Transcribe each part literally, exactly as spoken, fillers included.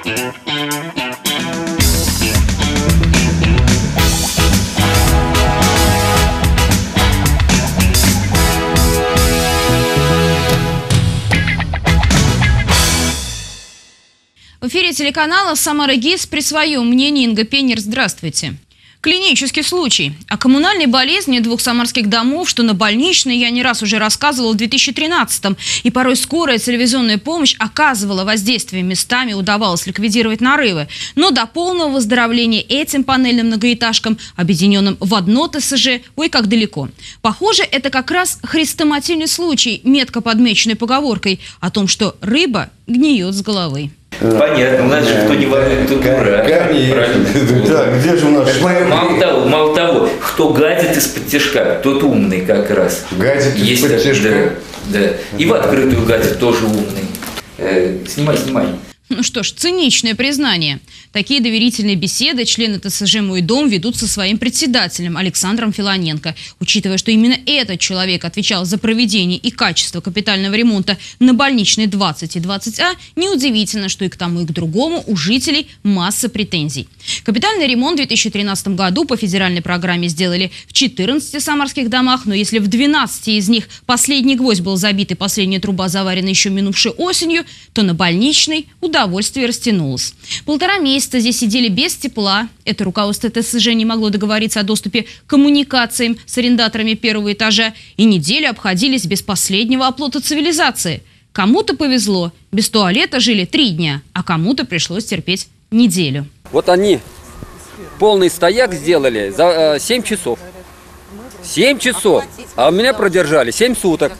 В эфире телеканала «Самара ГИС» при своем мнении Инга Пенер. Здравствуйте. Клинический случай. О коммунальной болезни двух самарских домов, что на больничной, я не раз уже рассказывала в две тысячи тринадцатом. И порой скорая телевизионная помощь оказывала воздействие, местами удавалось ликвидировать нарывы. Но до полного выздоровления этим панельным многоэтажкам, объединенным в одно ТСЖ, ой, как далеко. Похоже, это как раз хрестоматийный случай, метко подмеченный поговоркой о том, что рыба гниет с головы. Понятно, у нас же кто не ворует, тот дурак. Да, где же у нас? Мало того, мало того, кто гадит из-под тяжка, тот умный как раз. Гадит из-под тяжка? Да, да. И в открытую гадит тоже умный. Э, снимай, снимай. Ну что ж, циничное признание. Такие доверительные беседы члены ТСЖ «Мой дом» ведут со своим председателем Александром Филоненко. Учитывая, что именно этот человек отвечал за проведение и качество капитального ремонта на больничной двадцать и двадцать А, неудивительно, что и к тому, и к другому у жителей масса претензий. Капитальный ремонт в две тысячи тринадцатом году по федеральной программе сделали в четырнадцати самарских домах, но если в двенадцати из них последний гвоздь был забит и последняя труба заварена еще минувшей осенью, то на больничной удовольствие растянулось. Полтора месяца здесь сидели без тепла. Это руководство ТСЖ не могло договориться о доступе к коммуникациям с арендаторами первого этажа, и неделю обходились без последнего оплота цивилизации. Кому-то повезло, без туалета жили три дня, а кому-то пришлось терпеть неделю. Вот они полный стояк сделали за э, семь часов. семь часов, а у меня продержали семь суток.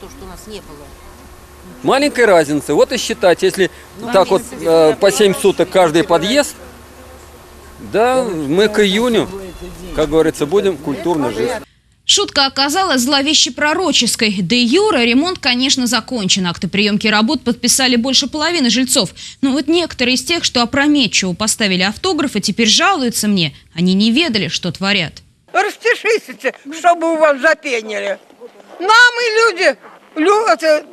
Маленькая разница. Вот и считать, если так вот э, по семь суток каждый подъезд, да, мы к июню, как говорится, будем культурно жить. Шутка оказалась зловеще пророческой. Де юре ремонт, конечно, закончен. Акты приемки работ подписали больше половины жильцов. Но вот некоторые из тех, что опрометчиво поставили автографы, теперь жалуются мне. Они не ведали, что творят. Распишитесь, чтобы у вас запенили. Нам и люди, люди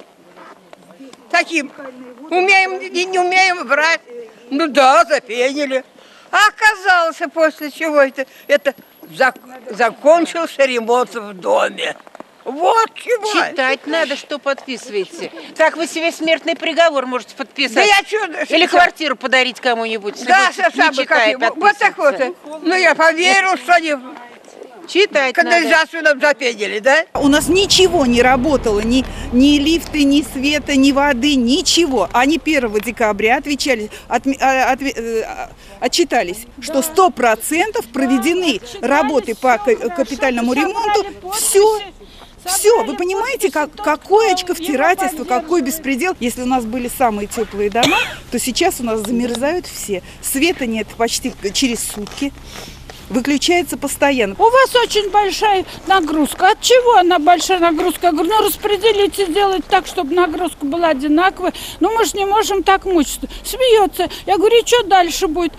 таким умеем и не умеем брать. Ну да, запенили. А оказалось, после чего это, это зак, закончился ремонт в доме. Вот чего. Читать надо, что подписываете. Так вы себе смертный приговор можете подписать. Да я чё, Или сейчас квартиру подарить кому-нибудь. Да, сам бы как. Вот так вот. Ну я поверил, что они... Читать канализацию нам запенили, да? У нас ничего не работало, ни, ни лифты, ни света, ни воды, ничего. Они первого декабря отвечали, от, от, от, отчитались, что сто процентов проведены работы по капитальному ремонту. Все. Все, вы понимаете, как, какое очковтирательство, какой беспредел. Если у нас были самые теплые дома, то сейчас у нас замерзают все. Света нет почти через сутки. Выключается постоянно. У вас очень большая нагрузка. От чего она большая нагрузка? Я говорю, ну распределите, сделать так, чтобы нагрузка была одинаковая. Ну мы же не можем так мучиться. Смеется. Я говорю, и что дальше будет?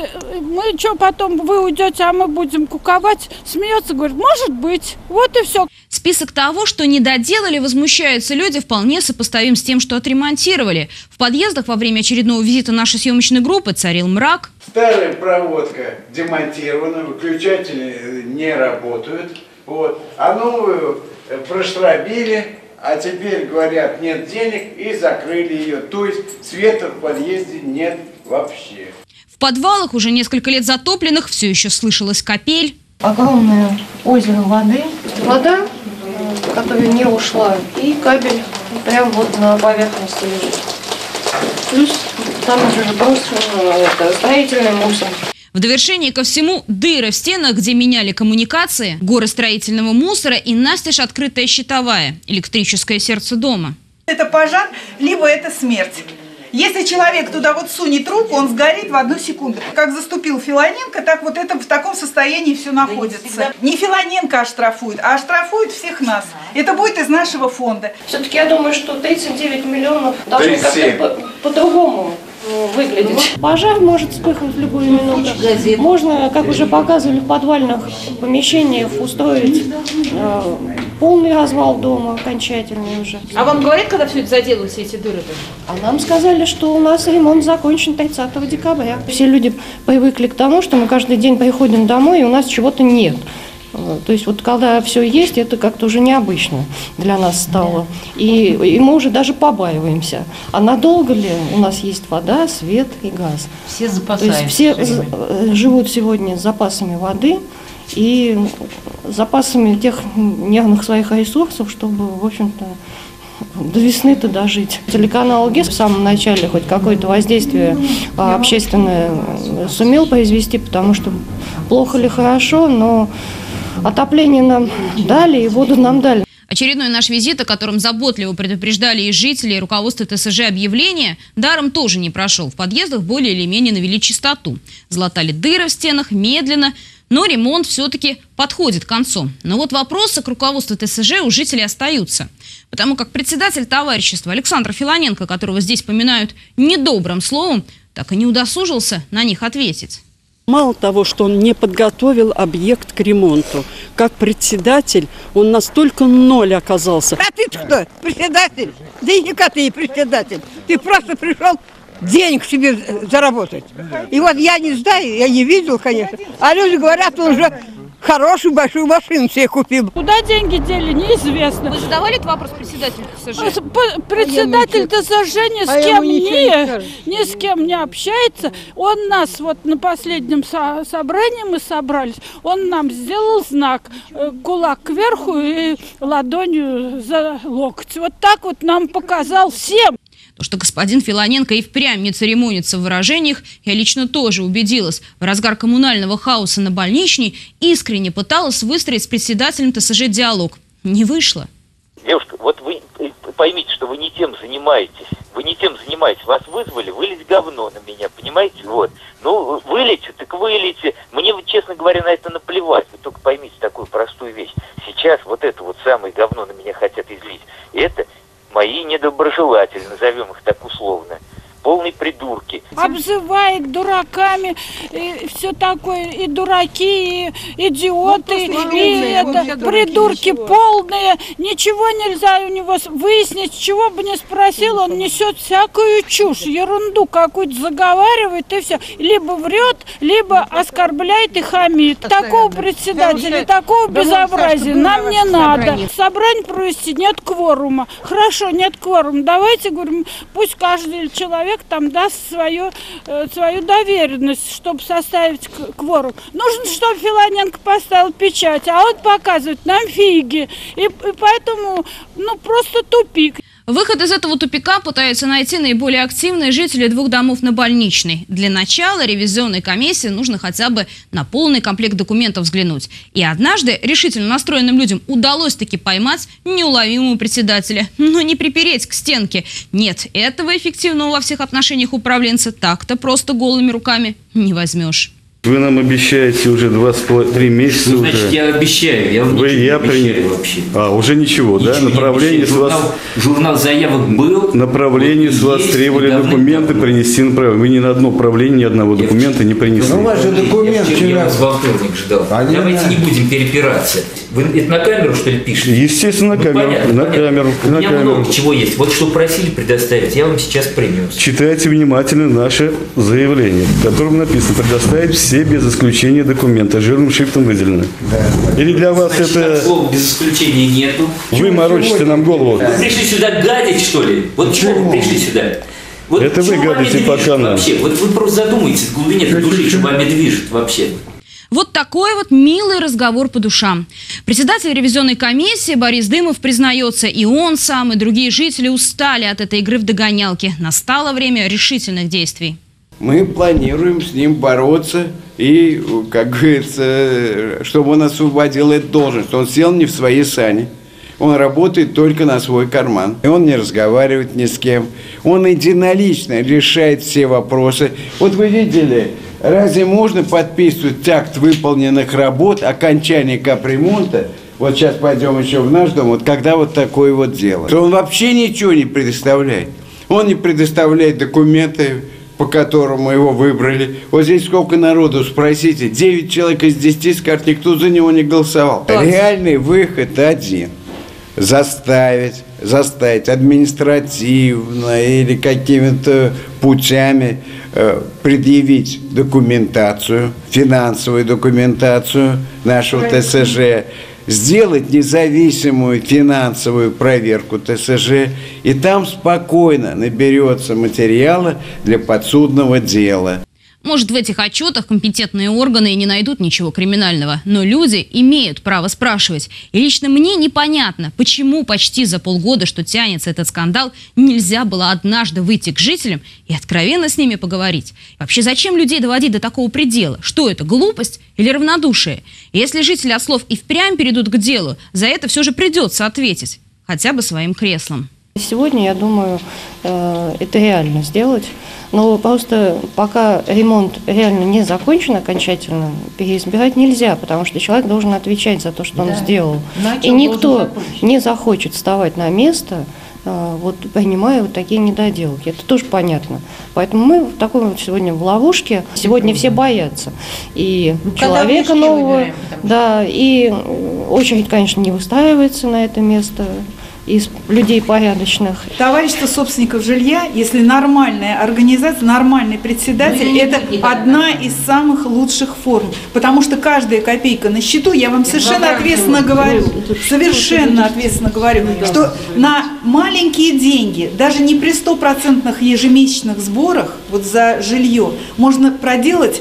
Мы что потом, вы уйдете, а мы будем куковать? Смеется, говорит, может быть. Вот и все. Список того, что не доделали, возмущаются люди, вполне сопоставим с тем, что отремонтировали. В подъездах во время очередного визита нашей съемочной группы царил мрак. Старая проводка демонтирована, выключатели не работают, вот. А новую проштробили, а теперь говорят, нет денег, и закрыли ее. То есть света в подъезде нет вообще. В подвалах, уже несколько лет затопленных, все еще слышалась капель. Огромное озеро воды. Вода, которая не ушла, и кабель прямо вот на поверхности лежит. Плюс там уже просто это, строительный мусор. В довершение ко всему дыры в стенах, где меняли коммуникации, горы строительного мусора и настежь открытая щитовая, электрическое сердце дома. Это пожар, либо это смерть. Если человек туда вот сунет руку, он сгорит в одну секунду. Как заступил Филоненко, так вот это в таком состоянии все находится. Не Филоненко оштрафует, а оштрафует всех нас. Это будет из нашего фонда. Все-таки я думаю, что тридцать девять миллионов должно как-то по-другому выглядеть. Пожар может вспыхнуть в любую минуту. Можно, как уже показывали, в подвальных помещениях устроить э, полный развал дома, окончательный уже. А вам говорят, когда все это заделают, все эти дыры? А нам сказали, что у нас ремонт закончен тридцатого декабря. Все люди привыкли к тому, что мы каждый день приходим домой, и у нас чего-то нет. То есть вот когда все есть, это как-то уже необычно для нас стало. И, и мы уже даже побаиваемся. А надолго ли у нас есть вода, свет и газ? Все запасаются. То есть все живут сегодня с запасами воды и запасами тех нервных своих ресурсов, чтобы, в общем-то, до весны-то дожить. Телеканал ГИС в самом начале хоть какое-то воздействие общественное сумел произвести, потому что плохо ли хорошо, но отопление нам дали и воду нам дали. Очередной наш визит, о котором заботливо предупреждали и жители, и руководство ТСЖ объявления, даром тоже не прошел. В подъездах более или менее навели чистоту. Залатали дыры в стенах медленно, но ремонт все-таки подходит к концу. Но вот вопросы к руководству ТСЖ у жителей остаются. Потому как председатель товарищества Александр Филоненко, которого здесь поминают недобрым словом, так и не удосужился на них ответить. Мало того, что он не подготовил объект к ремонту, как председатель он настолько ноль оказался. А ты кто? Председатель? Да и никак ты не председатель. Ты просто пришел денег себе заработать. И вот я не знаю, я не видел, конечно. А люди говорят, он уже хорошую большую машину себе купил. Куда деньги дели, неизвестно. Вы задавали этот вопрос председателю ТСЖ? Председатель ТСЖ ни с кем не, ни с кем не общается. Он нас вот на последнем со собрании мы собрались, он нам сделал знак, кулак кверху и ладонью за локоть. Вот так вот нам показал всем. То, что господин Филоненко и впрямь не церемонится в выражениях, я лично тоже убедилась. В разгар коммунального хаоса на Больничной искренне пыталась выстроить с председателем ТСЖ диалог. Не вышло. Девушка, вот вы поймите, что вы не тем занимаетесь. Вы не тем занимаетесь. Вас вызвали вылить говно на меня, понимаете? Вот. Ну, вылейте, так вылейте. Мне, честно говоря, на это наплевать. Вы только поймите такую простую вещь. Сейчас вот это вот самое говно на меня хотят излить. И это мои недоброжелатели, назовем их так условно, полные придурки. Обзывает дураками, и все такое, и дураки, и идиоты, ну, и это, придурки полные. Ничего нельзя у него выяснить, чего бы ни спросил, он несет всякую чушь, ерунду какую-то заговаривает, и все. Либо врет, либо оскорбляет и хамит. Такого председателя, такого безобразия нам не надо. Собрание провести, нет кворума. Хорошо, нет кворума. Давайте, говорим, пусть каждый человек там даст свою, э, свою доверенность, чтобы составить кворум. Нужно, чтобы Филоненко поставил печать, а он показывает нам фиги. И, и поэтому, ну, просто тупик. Выход из этого тупика пытаются найти наиболее активные жители двух домов на Больничной. Для начала ревизионной комиссии нужно хотя бы на полный комплект документов взглянуть. И однажды решительно настроенным людям удалось таки поймать неуловимого председателя. Но не припереть к стенке. Нет, этого эффективного во всех отношениях управленца так-то просто голыми руками не возьмешь. Вы нам обещаете уже два с половиной месяца. Ну, значит, уже. я обещаю. Я Вы, не я обещаю принял. вообще. А, уже ничего, ничего да? Направление с вас... Журнал, журнал заявок был. Направление вот, с вас требовали документы принести на направление. Вы ни на одно правление ни одного документа не принесли. Ну, у вас же документ я, вчера. я вас во вторник ждал. А Давайте не, не будем перепираться. Вы это на камеру, что ли, пишете? Естественно, на камеру. Ну, понятно, на понятно. камеру. У на меня камеру. много чего есть. Вот что просили предоставить, я вам сейчас принес. Читайте внимательно наше заявление, в котором написано: предоставить все без исключения документы, жирным шрифтом выделено. Да. Или для вас Значит, это... слов без исключения нету. Вы морочите нам голову. Вы пришли сюда гадить, что ли? Вот почему вы пришли сюда? Вот это вы гадите пока нам. Вообще? Вот вы просто задумайтесь в глубине души, что вами движет вообще. Вот такой вот милый разговор по душам. Председатель ревизионной комиссии Борис Дымов признается, и он сам, и другие жители устали от этой игры в догонялки. Настало время решительных действий. Мы планируем с ним бороться и, как говорится, чтобы он освободил эту должность. Он сел не в свои сани. Он работает только на свой карман. И он не разговаривает ни с кем. Он единолично решает все вопросы. Вот вы видели, разве можно подписывать акт выполненных работ, окончание капремонта? Вот сейчас пойдем еще в наш дом, вот когда вот такое вот дело. Он вообще ничего не предоставляет. Он не предоставляет документы, по которому его выбрали. Вот здесь сколько народу, спросите, девять человек из десяти скажут, никто за него не голосовал. Реальный выход один. заставить, заставить административно или какими-то путями э, предъявить документацию, финансовую документацию нашего ТСЖ, сделать независимую финансовую проверку ТСЖ, и там спокойно наберется материала для подсудного дела. Может, в этих отчетах компетентные органы и не найдут ничего криминального, но люди имеют право спрашивать. И лично мне непонятно, почему почти за полгода, что тянется этот скандал, нельзя было однажды выйти к жителям и откровенно с ними поговорить. И вообще, зачем людей доводить до такого предела? Что это, глупость или равнодушие? И если жители от слов и впрямь перейдут к делу, за это все же придется ответить. Хотя бы своим креслом. Сегодня, я думаю, это реально сделать. Но просто пока ремонт реально не закончен окончательно, переизбирать нельзя, потому что человек должен отвечать за то, что да. он сделал. Иначе и никто не захочет вставать на место, вот, принимая вот такие недоделки. Это тоже понятно. Поэтому мы в такой вот сегодня в ловушке. Сегодня все боятся. И ну, человека нового, выбираем, да, и очередь, конечно, не выстраивается на это место из людей порядочных. Товарищество собственников жилья, если нормальная организация, нормальный председатель, ну, это одна из самых лучших форм. Потому что каждая копейка на счету, я вам совершенно ответственно говорю, совершенно ответственно говорю, что на маленькие деньги, даже не при стопроцентных ежемесячных сборах вот за жилье, можно проделать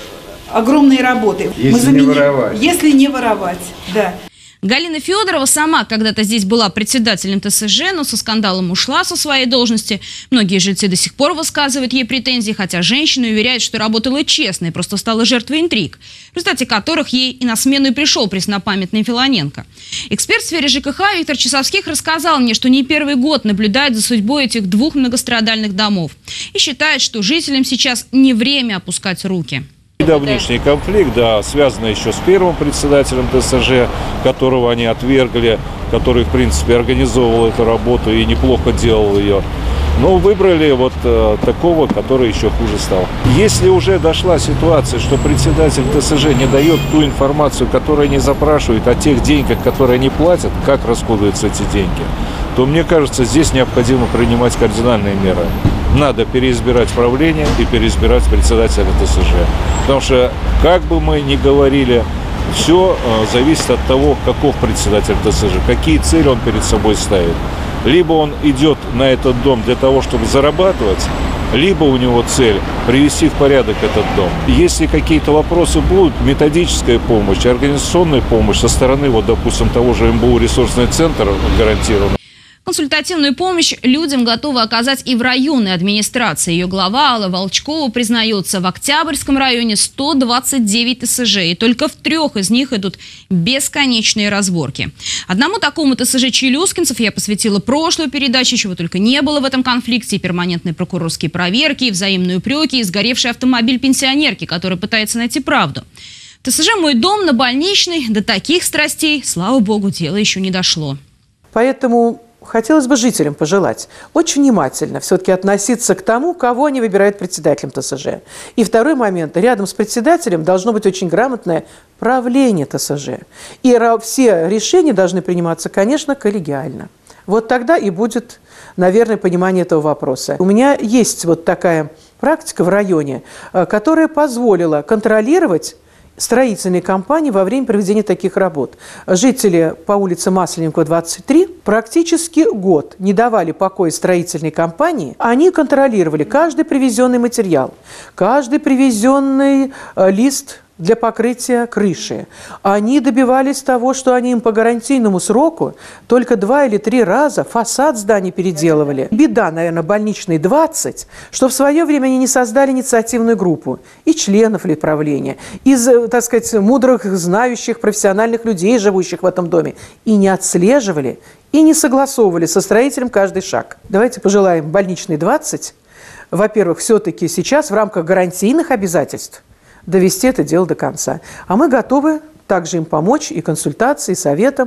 огромные работы. Если Мы заменим, не воровать. Если не воровать, да. Галина Федорова сама когда-то здесь была председателем ТСЖ, но со скандалом ушла со своей должности. Многие жильцы до сих пор высказывают ей претензии, хотя женщина уверяет, что работала честно и просто стала жертвой интриг, в результате которых ей и на смену и пришел преснопамятный Филоненко. Эксперт в сфере ЖКХ Виктор Часовских рассказал мне, что не первый год наблюдает за судьбой этих двух многострадальных домов и считает, что жителям сейчас не время опускать руки. Давнишний конфликт, да, связанный еще с первым председателем ТСЖ, которого они отвергли, который, в принципе, организовывал эту работу и неплохо делал ее. Но выбрали вот э, такого, который еще хуже стал. Если уже дошла ситуация, что председатель ТСЖ не дает ту информацию, которую они запрашивают, о тех деньгах, которые они платят, как расходуются эти деньги, то, мне кажется, здесь необходимо принимать кардинальные меры. Надо переизбирать правление и переизбирать председателя ТСЖ. Потому что, как бы мы ни говорили, все э, зависит от того, каков председатель ТСЖ, какие цели он перед собой ставит. Либо он идет на этот дом для того, чтобы зарабатывать, либо у него цель привести в порядок этот дом. Если какие-то вопросы будут, методическая помощь, организационная помощь со стороны, вот, допустим, того же эм бэ у ресурсный центр гарантирован. Консультативную помощь людям готовы оказать и в районной администрации. Ее глава Алла Волчкова признается, в Октябрьском районе сто двадцать девять ТСЖ, и только в трех из них идут бесконечные разборки. Одному такому ТСЖ Челюскинцев я посвятила прошлую передачу, чего только не было в этом конфликте: и перманентные прокурорские проверки, и взаимные упреки, и сгоревший автомобиль пенсионерки, который пытается найти правду. ТСЖ «Мой дом» на Больничной до таких страстей, слава богу, дело еще не дошло. Поэтому хотелось бы жителям пожелать очень внимательно все-таки относиться к тому, кого они выбирают председателем ТСЖ. И второй момент. Рядом с председателем должно быть очень грамотное правление ТСЖ. И все решения должны приниматься, конечно, коллегиально. Вот тогда и будет, наверное, понимание этого вопроса. У меня есть вот такая практика в районе, которая позволила контролировать строительные компании во время проведения таких работ. Жители по улице Масленникова, двадцать три, практически год не давали покоя строительной компании. Они контролировали каждый привезенный материал, каждый привезенный э, лист для покрытия крыши. Они добивались того, что они им по гарантийному сроку только два или три раза фасад зданий переделывали. Беда, наверное, Больничной двадцать, что в свое время они не создали инициативную группу и членов ли правления, из, так сказать, мудрых, знающих, профессиональных людей, живущих в этом доме, и не отслеживали, и не согласовывали со строителем каждый шаг. Давайте пожелаем Больничной двадцать, во-первых, все-таки сейчас в рамках гарантийных обязательств довести это дело до конца. А мы готовы также им помочь и консультацией, и советом.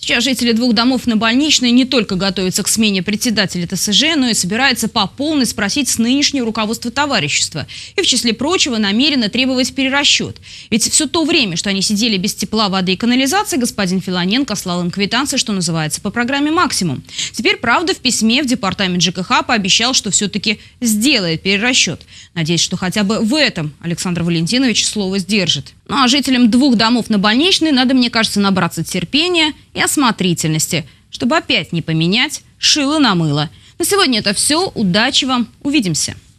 Сейчас жители двух домов на Больничной не только готовятся к смене председателя ТСЖ, но и собираются по полной спросить с нынешнего руководства товарищества. И в числе прочего намерены требовать перерасчет. Ведь все то время, что они сидели без тепла, воды и канализации, господин Филоненко слал им квитанции, что называется, по программе «Максимум». Теперь, правда, в письме в департамент ЖКХ пообещал, что все-таки сделает перерасчет. Надеюсь, что хотя бы в этом Александр Валентинович слово сдержит. Ну а жителям двух домов на Больничной надо, мне кажется, набраться терпения и осмотрительности, чтобы опять не поменять шило на мыло. На сегодня это все. Удачи вам. Увидимся.